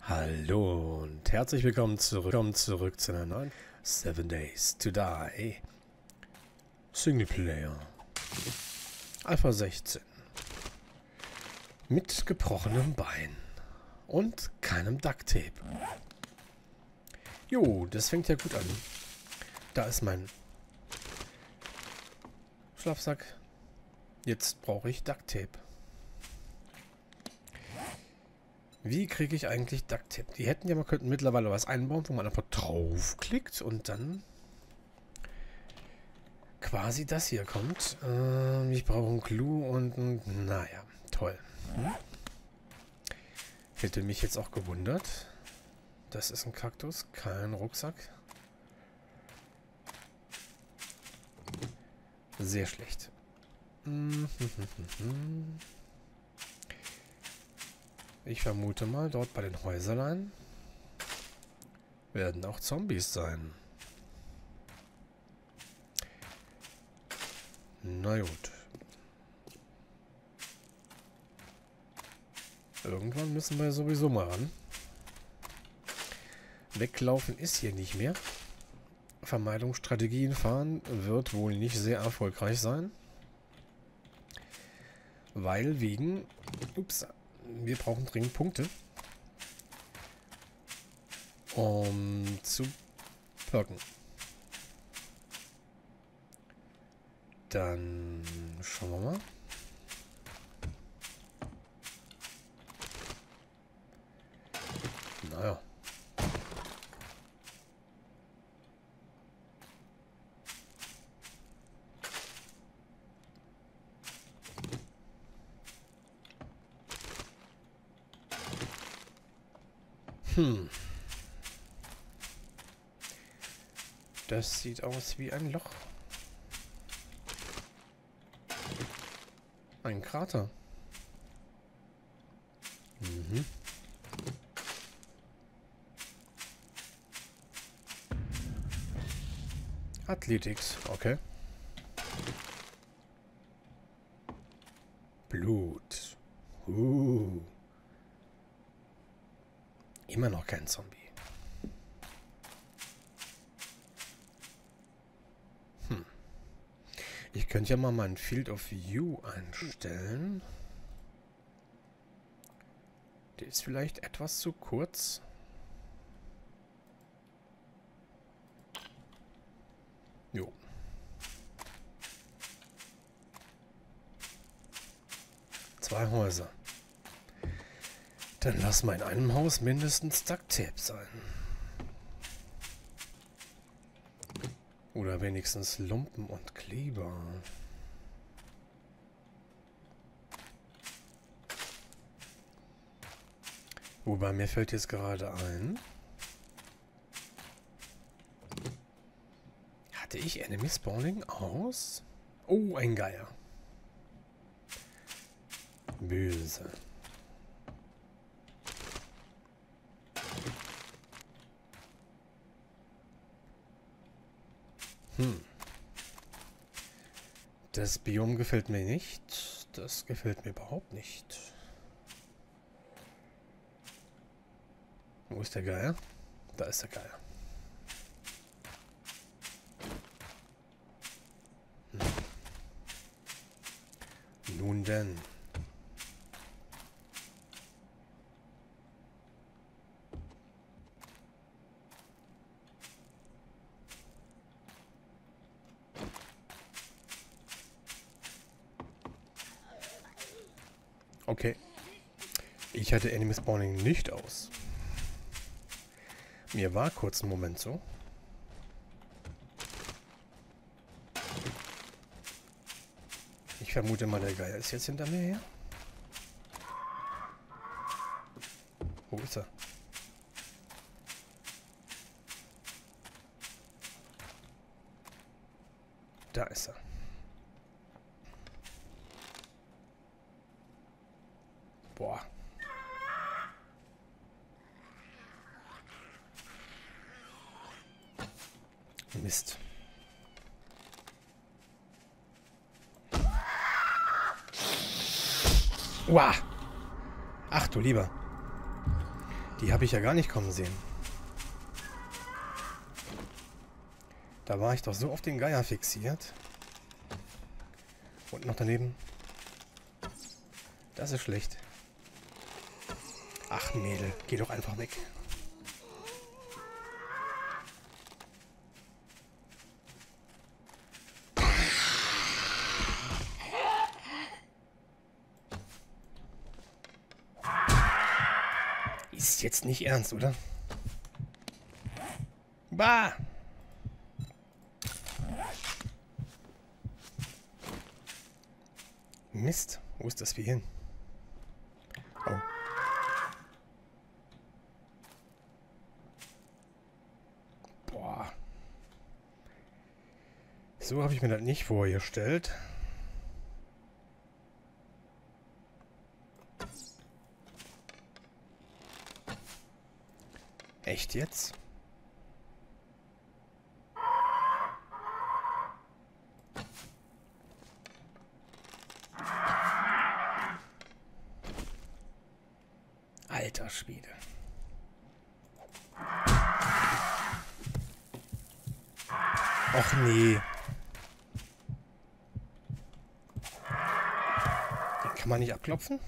Hallo und herzlich willkommen zurück zu einer neuen 7 Days to Die Singleplayer Alpha 16 mit gebrochenem Bein und keinem Ducktape. Jo, das fängt ja gut an. Da ist mein Schlafsack. Jetzt brauche ich Ducktape. Wie kriege ich eigentlich Ducktape? Die hätten ja mal könnten mittlerweile was einbauen, wo man einfach draufklickt und dann quasi das hier kommt. Ich brauche einen Clou und ein... Naja, toll. Hätte mich jetzt auch gewundert. Das ist ein Kaktus, kein Rucksack. Sehr schlecht. Ich vermute mal, dort bei den Häuserlein werden auch Zombies sein. Na gut. Irgendwann müssen wir sowieso mal ran. Weglaufen ist hier nicht mehr. Vermeidungsstrategien fahren wird wohl nicht sehr erfolgreich sein. Weil wegen... Ups. Wir brauchen dringend Punkte. Um zu perken. Dann schauen wir mal. Naja. Das sieht aus wie ein Loch. Ein Krater. Athletics, okay. Blut. Immer noch kein Zombie. Ich könnte ja mal meinen Field of View einstellen. Der ist vielleicht etwas zu kurz. Jo. Zwei Häuser. Dann lass mal in einem Haus mindestens Ducktape sein. Oder wenigstens Lumpen und Kleber. Wobei mir fällt jetzt gerade ein. Hatte ich Enemy Spawning aus? Oh, ein Geier. Böse. Das Biom gefällt mir nicht. Das gefällt mir überhaupt nicht. Wo ist der Geier? Da ist der Geier. Nun denn. Okay. Ich hatte Enemy Spawning nicht aus. Mir war kurz ein Moment so. Ich vermute mal, der Geier ist jetzt hinter mir her. Wo ist er? Da ist er. Boah. Mist. Uah. Ach du lieber. Die habe ich ja gar nicht kommen sehen. Da war ich doch so auf den Geier fixiert. Und noch daneben. Das ist schlecht. Ach Mädel, geh doch einfach weg. Ist jetzt nicht ernst, oder? Bah! Mist, wo ist das Vieh hin? Oh. Boah. So habe ich mir das nicht vorgestellt. Echt jetzt? Alter Schwede. Och nee. Den kann man nicht abklopfen?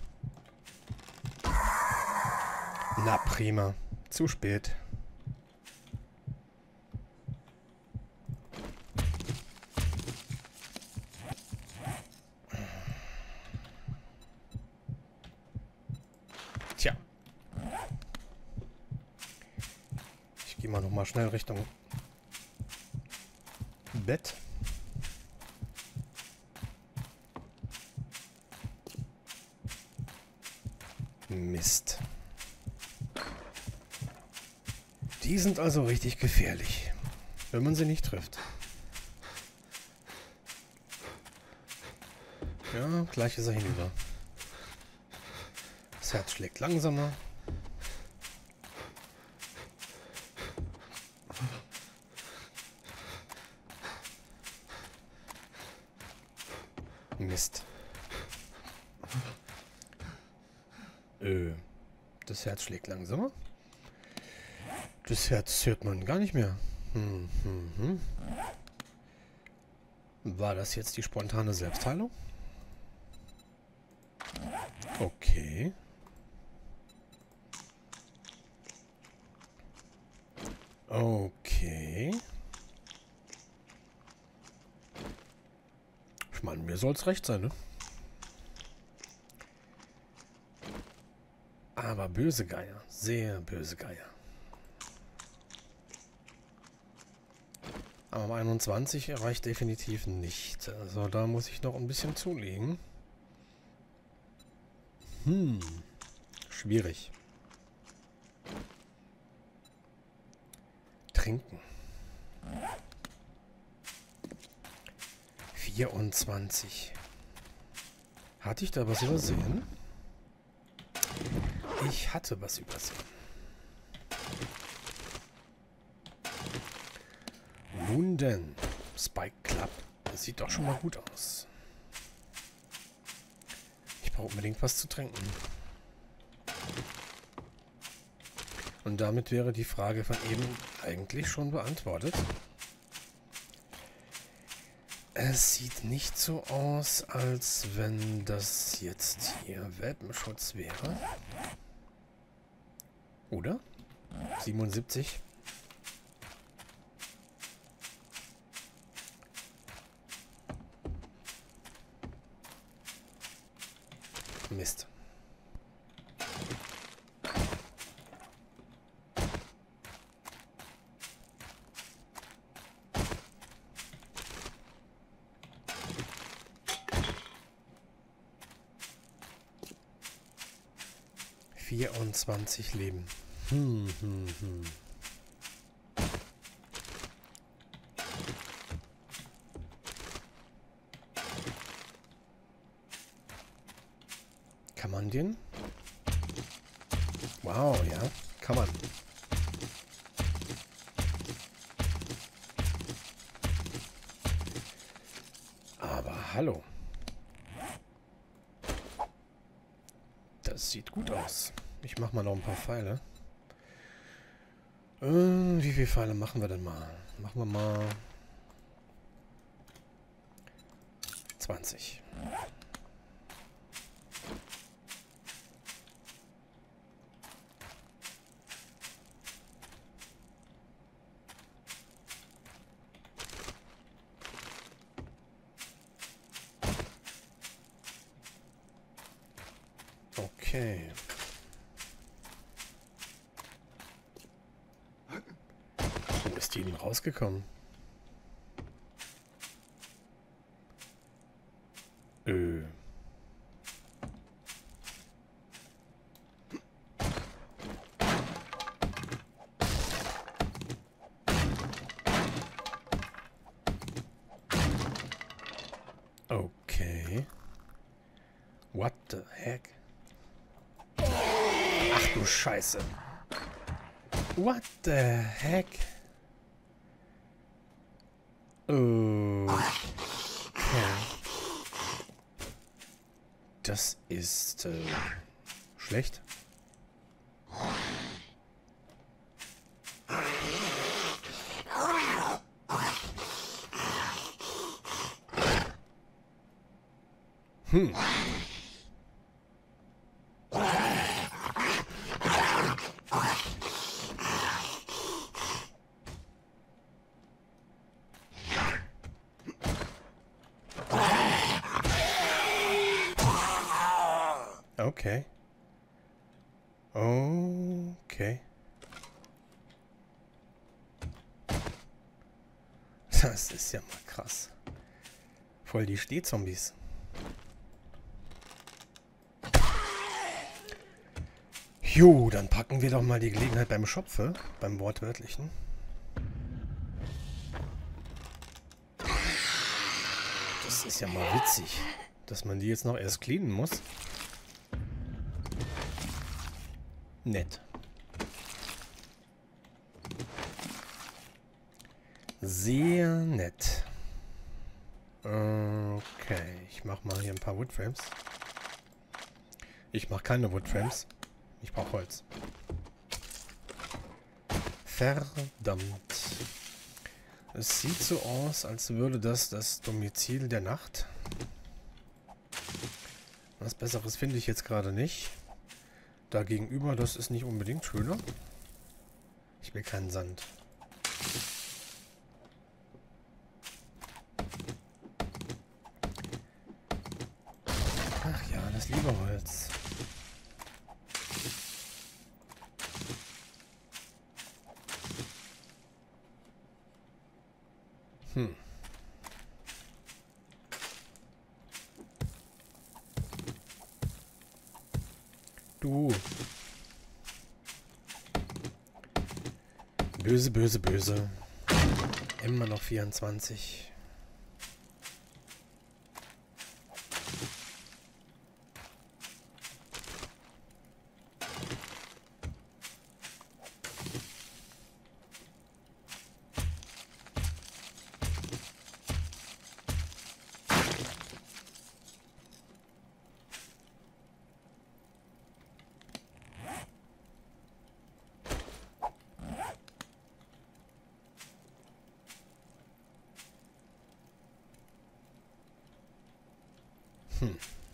Na prima. Zu spät. Tja. Ich gehe mal noch mal schnell Richtung Bett. Mist. Die sind also richtig gefährlich, wenn man sie nicht trifft. Ja, gleich ist er hinüber. Das Herz schlägt langsamer. Mist. Das Herz schlägt langsamer. Das Herz hört man gar nicht mehr. War das jetzt die spontane Selbstheilung? Okay. Okay. Ich meine, mir soll es recht sein, ne? Aber böse Geier. Sehr böse Geier. Aber 21 erreicht definitiv nicht. Also da muss ich noch ein bisschen zulegen. Schwierig. Trinken. 24. Hatte ich da was übersehen? Ich hatte was übersehen. Nun denn, Spike Club. Das sieht doch schon mal gut aus. Ich brauche unbedingt was zu trinken. Und damit wäre die Frage von eben eigentlich schon beantwortet. Es sieht nicht so aus, als wenn das jetzt hier Welpenschutz wäre. Oder? 77. Mist. ...24 Leben. Kann man den? Wow, ja. Kann man. Aber hallo. Das sieht gut aus. Ich mache mal noch ein paar Pfeile. Wie viele Pfeile machen wir denn mal? Machen wir mal 20. Okay. Wo ist die denn rausgekommen? Okay. What the heck? Ach du Scheiße. What the heck? Okay. Das ist schlecht. Hm. Okay. Okay. Das ist ja mal krass. Voll die Stehzombies. Jo, dann packen wir doch mal die Gelegenheit beim Schopfe, beim Wortwörtlichen. Das ist ja mal witzig, dass man die jetzt noch erst cleanen muss. Nett. Sehr nett. Okay, ich mache mal hier ein paar Woodframes. Ich mache keine Woodframes. Ich brauche Holz. Verdammt. Es sieht so aus, als würde das Domizil der Nacht. Was Besseres finde ich jetzt gerade nicht. Dagegenüber, das ist nicht unbedingt schöner. Ich will keinen Sand. Ach ja, das liebe Holz. Hm. Du. Böse, böse, böse. Immer noch 24. Hm.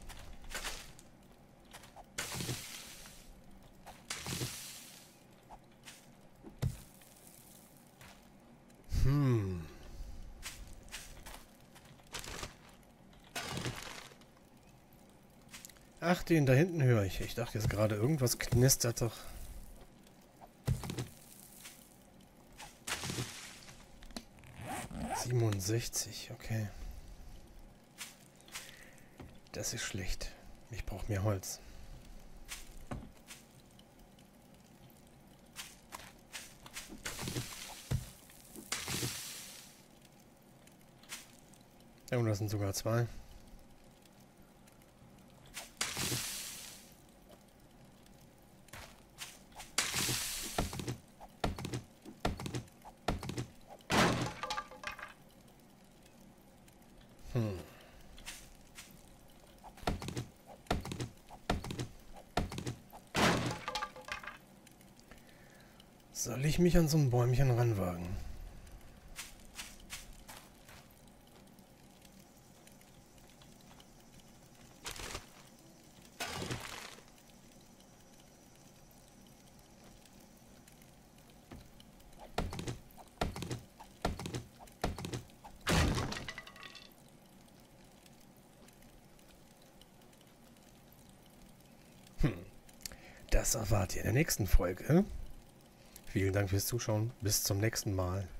Hm. Ach, den da hinten höre ich. Ich dachte jetzt gerade, irgendwas knistert doch. ...67, okay. Das ist schlecht. Ich brauche mehr Holz. Ja, und das sind sogar 2. Hm. Soll ich mich an so ein Bäumchen ranwagen? Das erfahrt ihr in der nächsten Folge. Vielen Dank fürs Zuschauen. Bis zum nächsten Mal.